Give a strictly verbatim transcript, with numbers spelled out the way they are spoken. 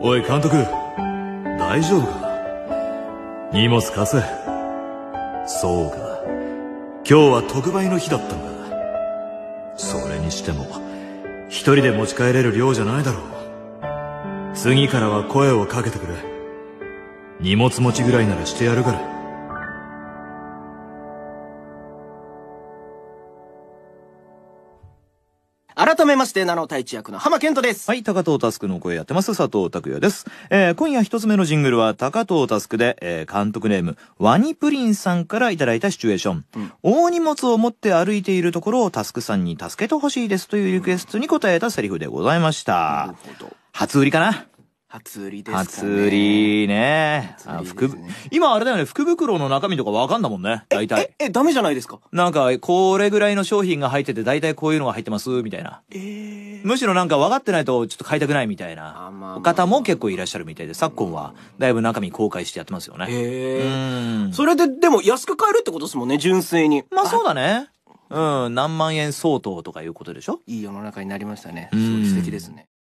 おい監督、大丈夫か？荷物貸せ。そうか、今日は特売の日だったんだ。それにしても一人で持ち帰れる量じゃないだろう。次からは声をかけてくれ。荷物持ちぐらいならしてやるから。 改めまして、名の太一役の浜健人です。 はい、高藤佑の声やってます、佐藤拓也です。えー、今夜一つ目のジングルは、高藤佑で、えー、監督ネーム、ワニプリンさんからいただいたシチュエーション。うん、大荷物を持って歩いているところをタスクさんに助けてほしいですというリクエストに答えたセリフでございました。なるほど。初売りかな？ 初売りですかね。 初売りね。あ、福、今あれだよね、福袋の中身とかわかんだもんね、大体。 え、え、ダメじゃないですか？ なんか、これぐらいの商品が入ってて、大体こういうのが入ってます、みたいな。えー、むしろなんか分かってないと、ちょっと買いたくないみたいな、お方も結構いらっしゃるみたいで、昨今は、だいぶ中身公開してやってますよね。 へー。それで、でも安く買えるってことですもんね、純粋に。 まあそうだね。うん、何万円相当とかいうことでしょ？ いい世の中になりましたね。すごい素敵ですね。